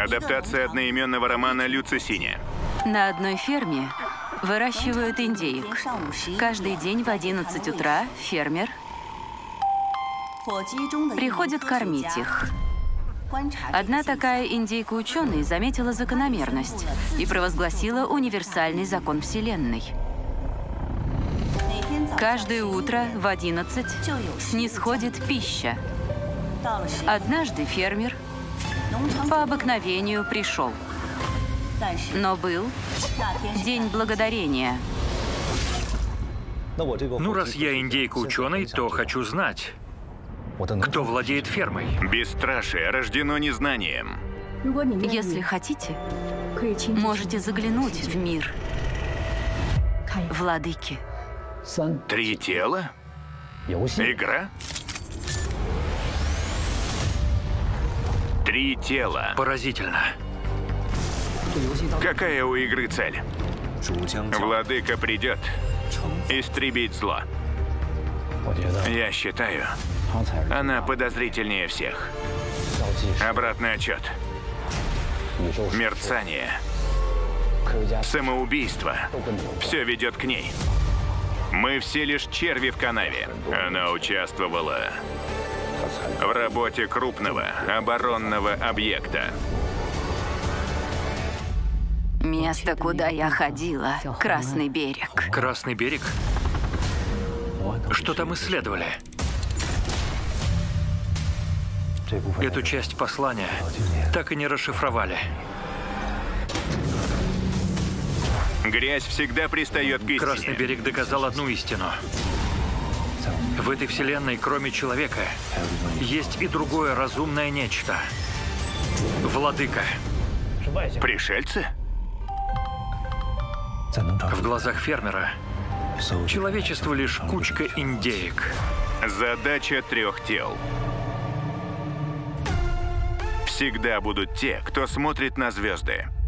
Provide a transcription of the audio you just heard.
Адаптация одноименного романа Лю Цисиня. На одной ферме выращивают индеек. Каждый день в 11 утра фермер приходит кормить их. Одна такая индейка-ученый заметила закономерность и провозгласила универсальный закон Вселенной. Каждое утро в 11 снисходит пища. Однажды фермер по обыкновению пришел. Но был День Благодарения. Ну, раз я индейка-ученый, то хочу знать, кто владеет фермой. Бесстрашие рождено незнанием. Если хотите, можете заглянуть в мир владыки. 3 тела? Игра? 3 тела. Поразительно. Какая у игры цель? Владыка придет истребить зло. Я считаю, она подозрительнее всех. Обратный отчет. Мерцание. Самоубийство. Все ведет к ней. Мы все лишь черви в канаве. Она участвовала в работе крупного оборонного объекта. Место, куда я ходила, Красный берег. Красный берег? Что там исследовали? Эту часть послания так и не расшифровали. Грязь всегда пристает к истине. Красный берег доказал одну истину. В этой вселенной, кроме человека, есть и другое разумное нечто. Владыка. Пришельцы? В глазах фермера человечество лишь кучка индеек. Задача 3 тел. Всегда будут те, кто смотрит на звезды.